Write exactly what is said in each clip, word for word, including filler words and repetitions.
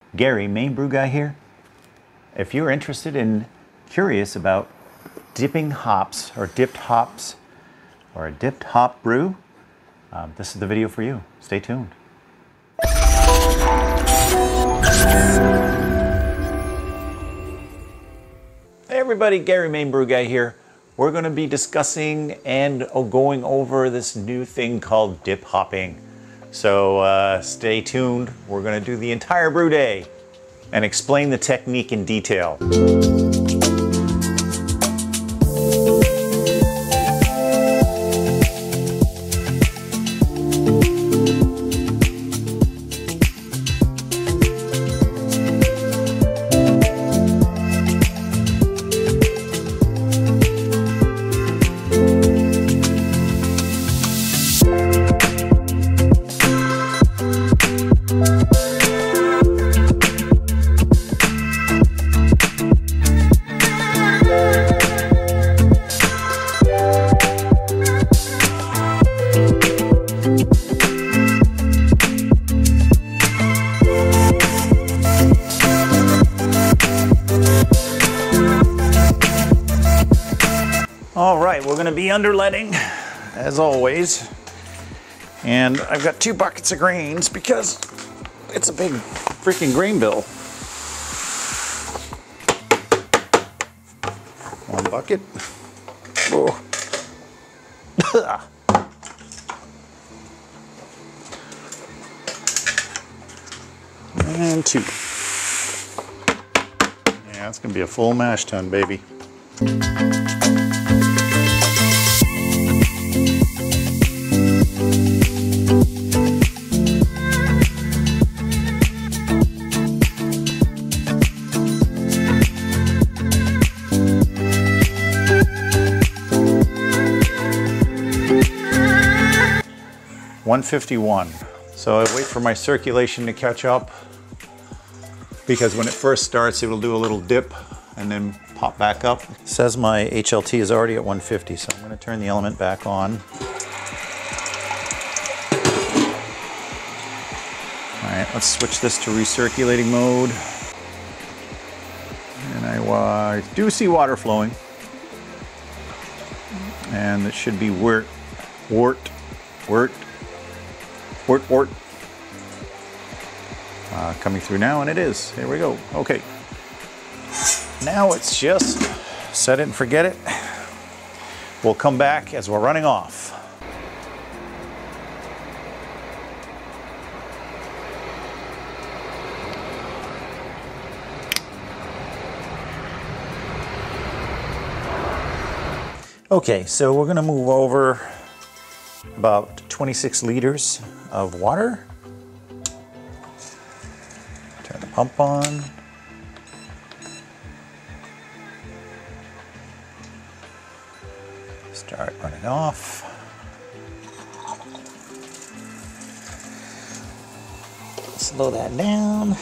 Gary, main brew guy here. If you're interested and curious about dipping hops or dipped hops or a dipped hop brew, um, this is the video for you. Stay tuned. Hey everybody, Gary, main brew guy here. We're going to be discussing and going over this new thing called dip hopping. So uh, stay tuned. We're going to do the entire brew day and explain the technique in detail. All right, we're gonna be underletting, as always. And I've got two buckets of grains because it's a big freaking grain bill. One bucket. Oh. And two. Yeah, it's gonna be a full mash tun, baby. one fifty-one. So I wait for my circulation to catch up, because when it first starts, it will do a little dip and then pop back up. It says my H L T is already at one fifty, so I'm going to turn the element back on. All right, let's switch this to recirculating mode. And I uh, do see water flowing. And it should be wort, wort, wort, wort, wort. Uh, coming through now, and it is. Here we go. Okay. Now it's just set it and forget it. We'll come back as we're running off. Okay, so we're gonna move over about twenty-six liters of water. Turn the pump on. Start running off. Slow that down.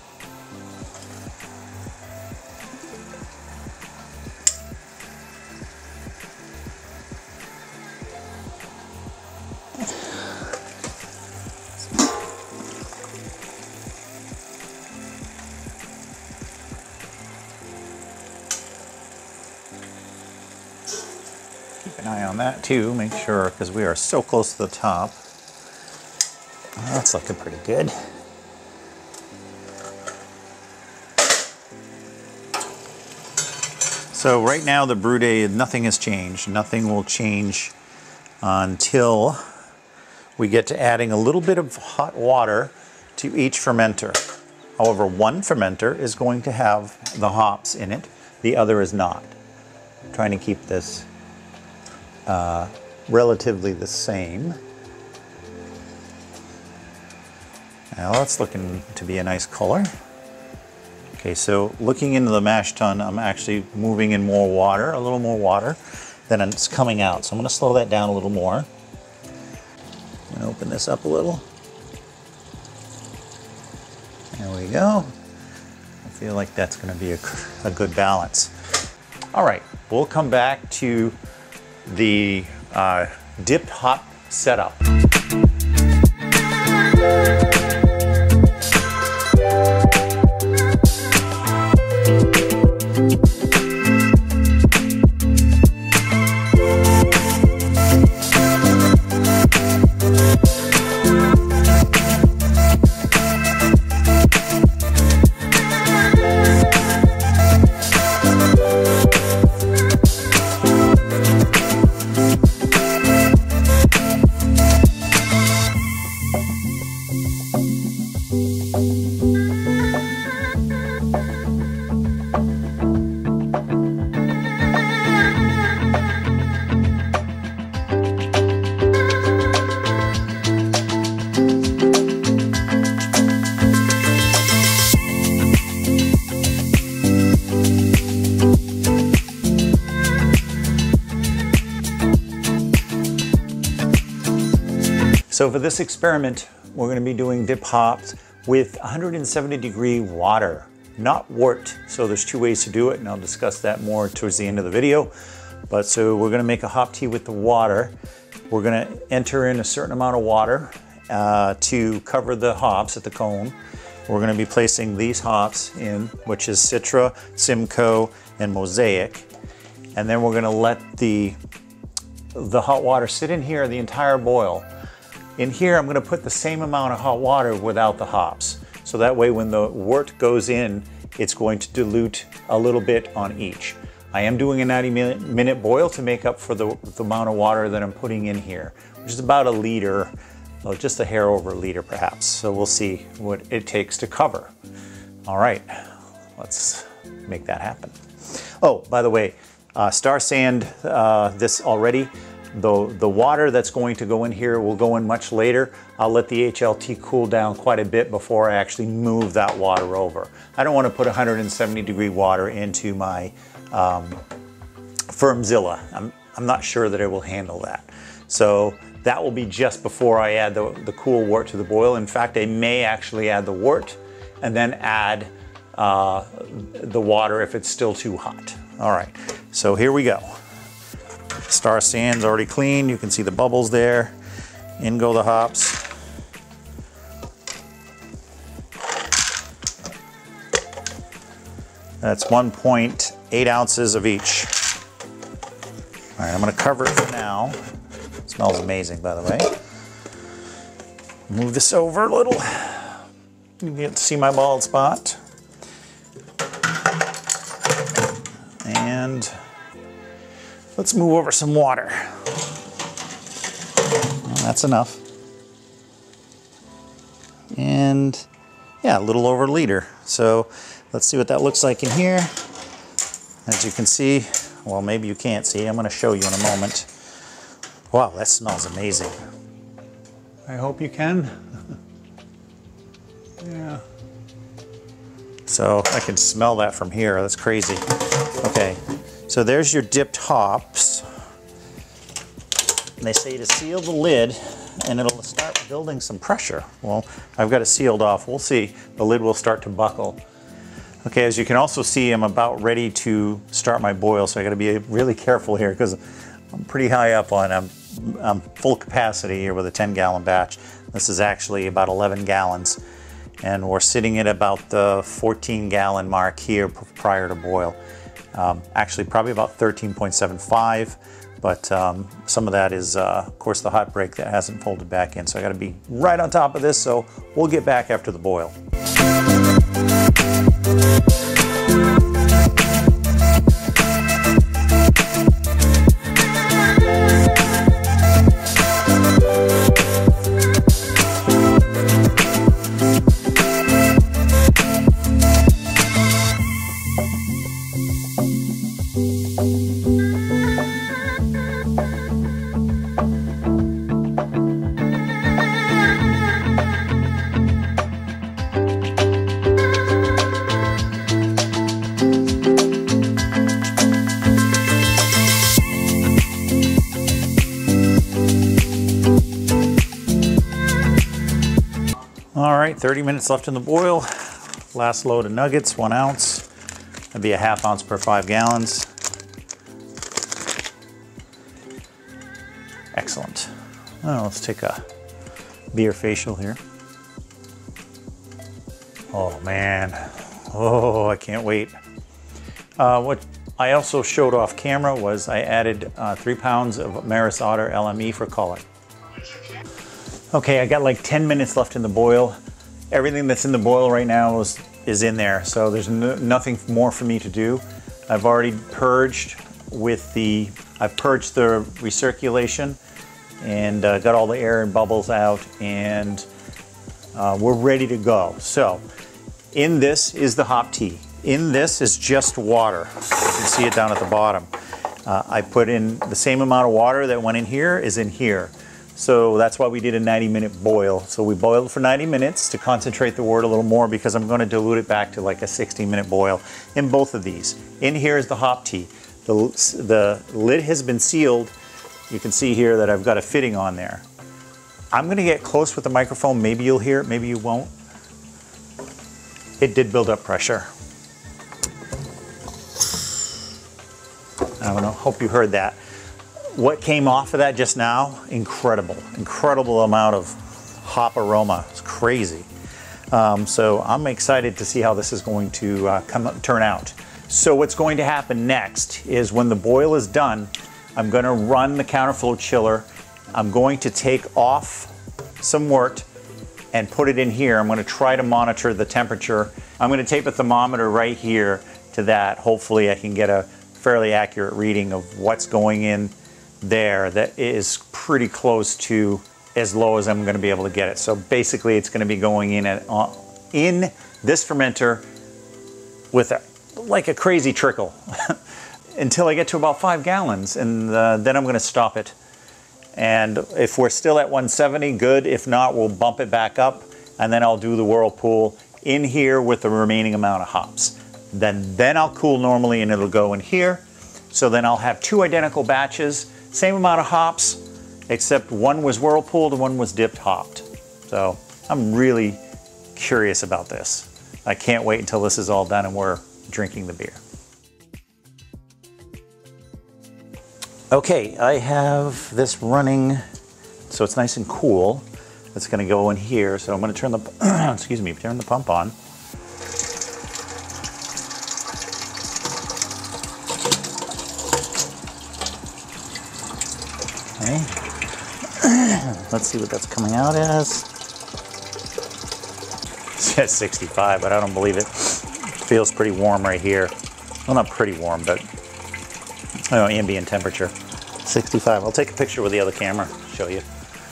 Keep an eye on that too, make sure, because we are so close to the top. Well, that's looking pretty good. So right now the brew day, nothing has changed. Nothing will change until we get to adding a little bit of hot water to each fermenter. However, one fermenter is going to have the hops in it, the other is not. I'm trying to keep this uh, relatively the same. Now that's looking to be a nice color. Okay, so looking into the mash tun, I'm actually moving in more water, a little more water than it's coming out. So I'm gonna slow that down a little more. I'm gonna open this up a little. There we go. I feel like that's gonna be a, a good balance. All right, we'll come back to the uh, dipped hop setup. So for this experiment, we're going to be doing dip hops with one hundred seventy degree water, not wort. So there's two ways to do it, and I'll discuss that more towards the end of the video. But so we're going to make a hop tea with the water. We're going to enter in a certain amount of water uh, to cover the hops at the cone. We're going to be placing these hops in, which is Citra, Simcoe, and Mosaic. And then we're going to let the, the hot water sit in here the entire boil. In here, I'm going to put the same amount of hot water without the hops. So that way when the wort goes in, it's going to dilute a little bit on each. I am doing a ninety minute boil to make up for the, the amount of water that I'm putting in here, which is about a liter, well, just a hair over a liter perhaps. So we'll see what it takes to cover. All right, let's make that happen. Oh, by the way, uh, star sand uh, this already. The, the water that's going to go in here will go in much later. I'll let the H L T cool down quite a bit before I actually move that water over. I don't want to put one hundred seventy degree water into my um, Firmzilla. I'm, I'm not sure that it will handle that. So that will be just before I add the, the cool wort to the boil. In fact, I may actually add the wort and then add uh, the water if it's still too hot. All right, so here we go. Star sand's already clean. You can see the bubbles there. In go the hops. That's one point eight ounces of each. All right, I'm gonna cover it for now. It smells amazing, by the way. Move this over a little. You get to see my bald spot. And let's move over some water. Well, that's enough. And yeah, a little over a liter. So let's see what that looks like in here. As you can see, well, maybe you can't see. I'm going to show you in a moment. Wow, that smells amazing. I hope you can. Yeah. So I can smell that from here. That's crazy. Okay. So there's your dipped hops. And they say to seal the lid and it'll start building some pressure. Well, I've got it sealed off. We'll see. The lid will start to buckle. Okay, as you can also see, I'm about ready to start my boil, so I gotta be really careful here because I'm pretty high up on, I'm, I'm full capacity here with a ten gallon batch. This is actually about eleven gallons. And we're sitting at about the fourteen gallon mark here prior to boil. Um, actually probably about thirteen point seven five, but um, some of that is uh, of course the hot break that hasn't folded back in, so I got to be right on top of this, so we'll get back after the boil. All right, thirty minutes left in the boil. Last load of nuggets, one ounce. That'd be a half ounce per five gallons. Excellent. Oh, let's take a beer facial here. Oh man, oh, I can't wait. Uh, what I also showed off camera was I added uh, three pounds of Marris Otter L M E for color. Okay, I got like ten minutes left in the boil. Everything that's in the boil right now is, is in there, so there's no, nothing more for me to do. I've already purged with the, I've purged the recirculation and uh, got all the air and bubbles out, and uh, we're ready to go. So, in this is the hop tea. In this is just water. You can see it down at the bottom. Uh, I put in the same amount of water that went in here is in here. So that's why we did a ninety minute boil. So we boiled for ninety minutes to concentrate the wort a little more, because I'm going to dilute it back to like a sixty minute boil in both of these. In here is the hop tea. The, the lid has been sealed. You can see here that I've got a fitting on there. I'm gonna get close with the microphone. Maybe you'll hear it, maybe you won't. It did build up pressure. I don't know, hope you heard that. What came off of that just now, incredible, incredible amount of hop aroma. It's crazy. Um, so I'm excited to see how this is going to uh, come turn out. So what's going to happen next is when the boil is done, I'm going to run the counterflow chiller. I'm going to take off some wort and put it in here. I'm going to try to monitor the temperature. I'm going to tape a thermometer right here to that. Hopefully I can get a fairly accurate reading of what's going in there that is pretty close to as low as I'm going to be able to get it. So basically it's going to be going in at, uh, in this fermenter with a, like a crazy trickle until I get to about five gallons, and uh, then I'm going to stop it. And if we're still at one seventy, good. If not, we'll bump it back up, and then I'll do the whirlpool in here with the remaining amount of hops. Then, then I'll cool normally and it'll go in here. So then I'll have two identical batches, same amount of hops, except one was whirlpooled and one was dipped hopped. So I'm really curious about this. I can't wait until this is all done and we're drinking the beer. Okay, I have this running, so it's nice and cool. It's gonna go in here, so I'm gonna turn the, excuse me, turn the pump on. Okay. Let's see what that's coming out as. It says sixty-five, but I don't believe it. It feels pretty warm right here. Well, not pretty warm, but I don't know, ambient temperature. sixty-five. I'll take a picture with the other camera, show you.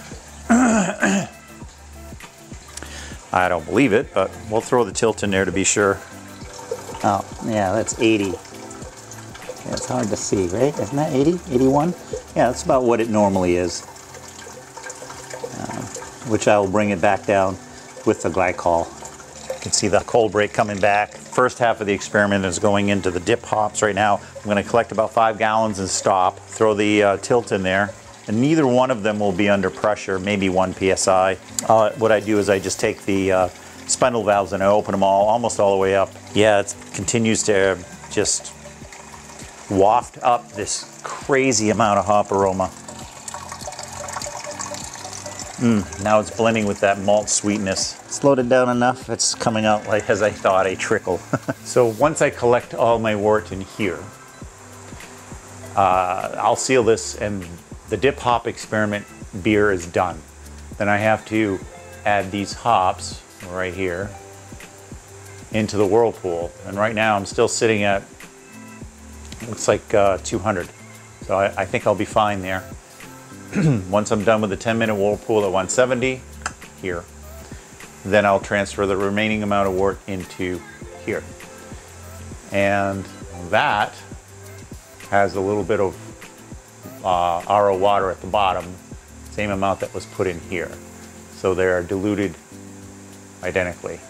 I don't believe it, but we'll throw the tilt in there to be sure. Oh, yeah, that's eighty. Yeah, it's hard to see, right? Isn't that eighty? eighty-one? Yeah, that's about what it normally is. Uh, which I will bring it back down with the glycol. You can see the cold break coming back. First half of the experiment is going into the dip hops right now. I'm going to collect about five gallons and stop. Throw the uh, tilt in there. And neither one of them will be under pressure, maybe one P S I. Uh, what I do is I just take the uh, spindle valves and I open them all, almost all the way up. Yeah, it continues to just waft up this crazy amount of hop aroma. Mm, now it's blending with that malt sweetness. Slowed it down enough, it's coming out like, as I thought, a trickle. So once I collect all my wort in here, uh, I'll seal this and the dip hop experiment beer is done. Then I have to add these hops right here into the whirlpool. And right now I'm still sitting at, looks like uh, two hundred. So I, I think I'll be fine there. Once I'm done with the ten minute whirlpool at one seventy here, then I'll transfer the remaining amount of wort into here. And that has a little bit of uh, R O water at the bottom, same amount that was put in here. So they are diluted identically.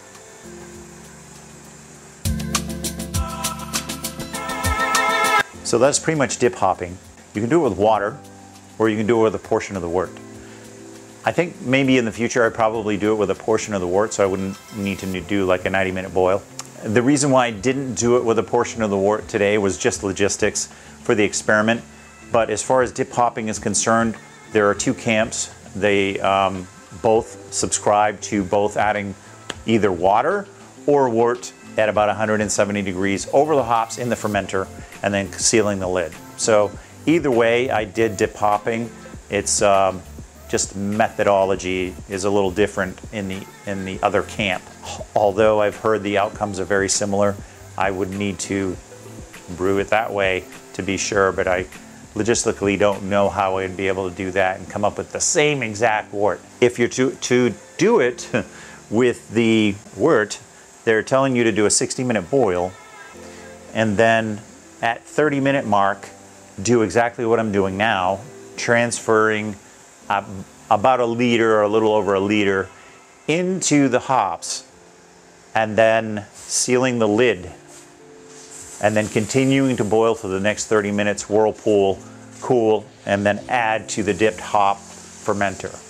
So that's pretty much dip hopping. You can do it with water, or you can do it with a portion of the wort. I think maybe in the future I'd probably do it with a portion of the wort, so I wouldn't need to do like a ninety minute boil. The reason why I didn't do it with a portion of the wort today was just logistics for the experiment. But as far as dip hopping is concerned, there are two camps. They um, both subscribe to both adding either water or wort at about one hundred seventy degrees over the hops in the fermenter and then sealing the lid. So either way, I did dip hopping. It's um, just methodology is a little different in the in the other camp. Although I've heard the outcomes are very similar, I would need to brew it that way to be sure, but I logistically don't know how I'd be able to do that and come up with the same exact wort. If you're to, to do it with the wort, they're telling you to do a sixty minute boil, and then at thirty minute mark, do exactly what I'm doing now, transferring uh, about a liter or a little over a liter into the hops, and then sealing the lid, and then continuing to boil for the next thirty minutes, whirlpool, cool, and then add to the dipped hop fermenter.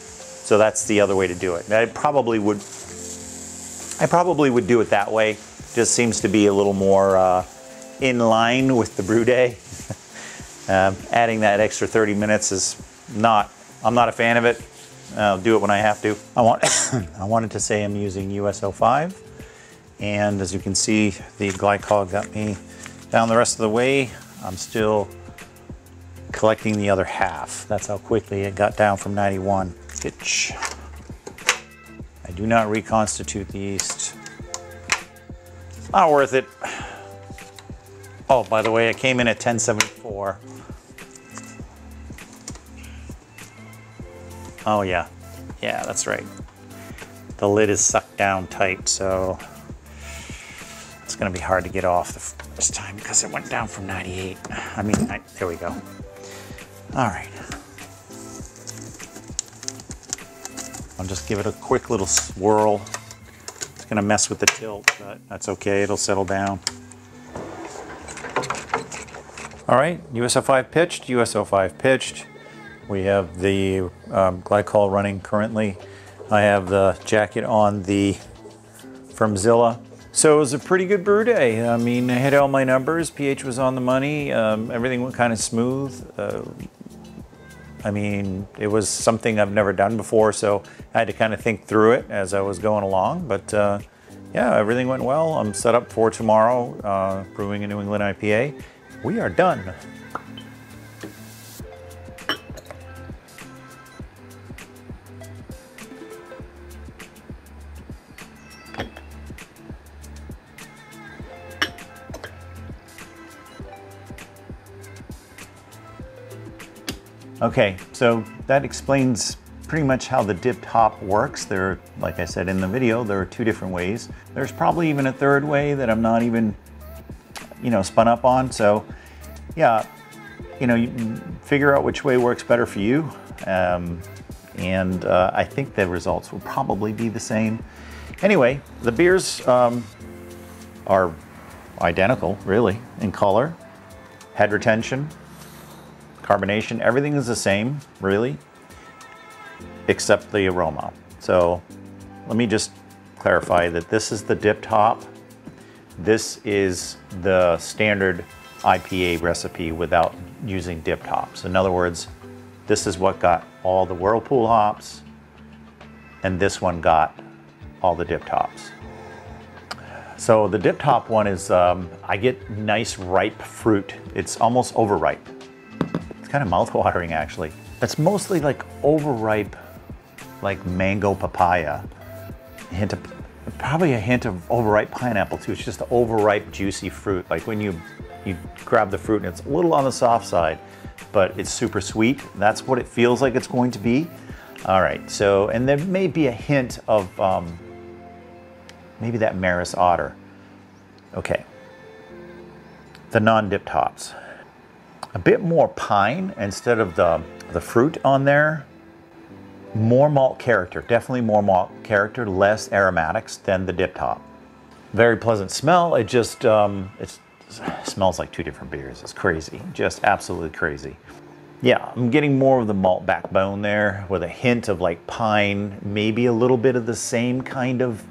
So that's the other way to do it. I probably would, I probably would do it that way. Just seems to be a little more uh, in line with the brew day. um, adding that extra thirty minutes is not, I'm not a fan of it. I'll do it when I have to. I want, I wanted to say I'm using U S O five. And as you can see, the glycol got me down the rest of the way. I'm still collecting the other half. That's how quickly it got down from ninety-one. Itch. I do not reconstitute the yeast. Not worth it. Oh, by the way, I came in at ten seventy-four. Oh yeah, yeah, that's right. The lid is sucked down tight, so it's gonna be hard to get off the first time because it went down from ninety-eight. I mean, I, there we go. All right. I'll just give it a quick little swirl. It's gonna mess with the tilt, but that's okay, it'll settle down. All right, U S O five pitched, U S O five pitched. We have the um, glycol running currently. I have the jacket on the from Zilla. So it was a pretty good brew day. I mean, I hit all my numbers, pH was on the money, um, everything went kind of smooth. Uh, I mean, it was something I've never done before, so I had to kind of think through it as I was going along. But uh, yeah, everything went well. I'm set up for tomorrow, uh, brewing a New England I P A. We are done. Okay, so that explains pretty much how the dipped hop works. There, like I said in the video, there are two different ways. There's probably even a third way that I'm not even, you know, spun up on. So yeah, you know, you figure out which way works better for you. Um, and uh, I think the results will probably be the same. Anyway, the beers um, are identical, really, in color, head retention, carbonation, everything is the same, really, except the aroma. So let me just clarify that this is the dipped hop. This is the standard I P A recipe without using dipped hops. In other words, this is what got all the whirlpool hops, and this one got all the dipped hops. So the dipped hop one is, um, I get nice ripe fruit. It's almost overripe. Kind of mouth-watering, actually. It's mostly like overripe, like mango papaya. A hint of, probably a hint of overripe pineapple too. It's just overripe, juicy fruit. Like when you you grab the fruit and it's a little on the soft side, but it's super sweet. That's what it feels like it's going to be. All right. So, and there may be a hint of um, maybe that Marris otter. Okay. The non-dipped hops. A bit more pine instead of the, the fruit on there. More malt character, definitely more malt character, less aromatics than the dipped hop. Very pleasant smell. It just, um, it's, it smells like two different beers. It's crazy, just absolutely crazy. Yeah, I'm getting more of the malt backbone there with a hint of like pine, maybe a little bit of the same kind of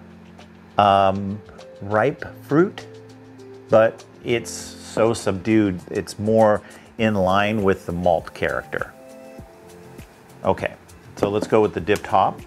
um, ripe fruit, but it's so subdued, it's more in line with the malt character. Okay, so let's go with the dipped hop.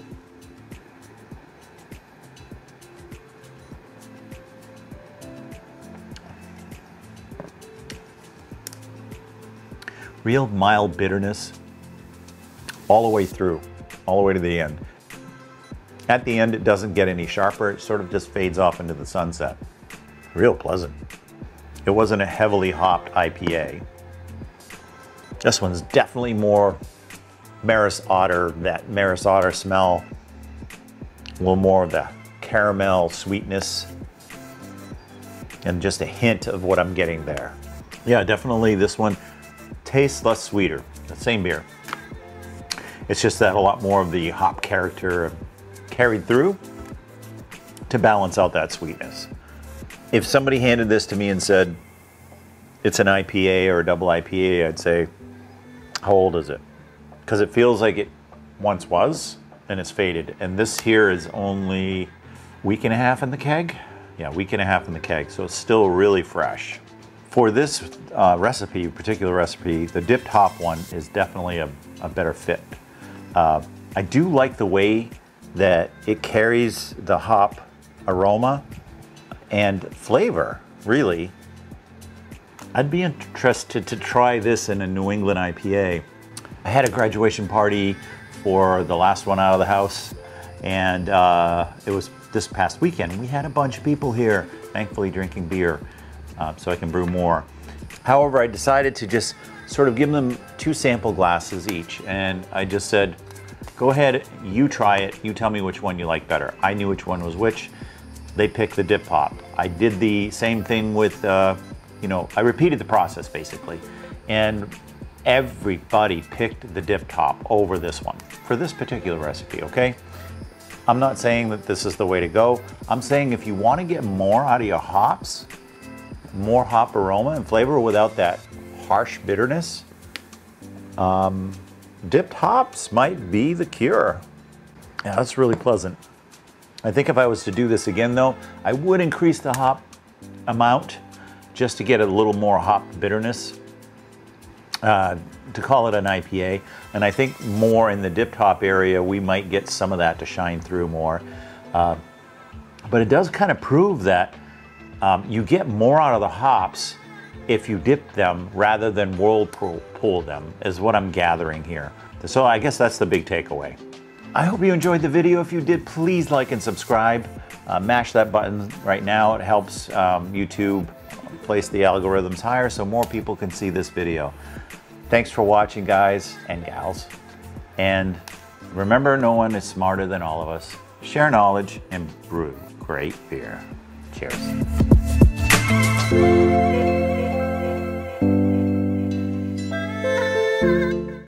Real mild bitterness all the way through, all the way to the end. At the end, it doesn't get any sharper, it sort of just fades off into the sunset. Real pleasant. It wasn't a heavily hopped I P A. This one's definitely more Marris Otter, that Marris Otter smell. A little more of the caramel sweetness and just a hint of what I'm getting there. Yeah, definitely this one tastes less sweeter, the same beer. It's just that a lot more of the hop character carried through to balance out that sweetness. If somebody handed this to me and said, it's an I P A or a double I P A, I'd say, how old is it? Because it feels like it once was, and it's faded. And this here is only week and a half in the keg. Yeah, week and a half in the keg, so it's still really fresh. For this uh, recipe, particular recipe, the dipped hop one is definitely a, a better fit. Uh, I do like the way that it carries the hop aroma and flavor, really. I'd be interested to try this in a New England I P A. I had a graduation party for the last one out of the house, and uh, it was this past weekend. We had a bunch of people here, thankfully drinking beer, uh, so I can brew more. However, I decided to just sort of give them two sample glasses each, and I just said, go ahead, you try it, you tell me which one you like better. I knew which one was which. They picked the dip hop. I did the same thing with, uh, you know, I repeated the process basically, and everybody picked the dip hop over this one for this particular recipe, okay? I'm not saying that this is the way to go. I'm saying if you want to get more out of your hops, more hop aroma and flavor without that harsh bitterness, um, dipped hops might be the cure. Yeah, that's really pleasant. I think if I was to do this again though, I would increase the hop amount just to get a little more hop bitterness, uh, to call it an I P A. And I think more in the dipped hop area, we might get some of that to shine through more. Uh, but it does kind of prove that um, you get more out of the hops if you dip them rather than whirlpool them, is what I'm gathering here. So I guess that's the big takeaway. I hope you enjoyed the video. If you did, please like and subscribe. Uh, mash that button right now. It helps um, YouTube place the algorithms higher so more people can see this video. Thanks for watching, guys and gals. And remember, no one is smarter than all of us. Share knowledge and brew great beer. Cheers.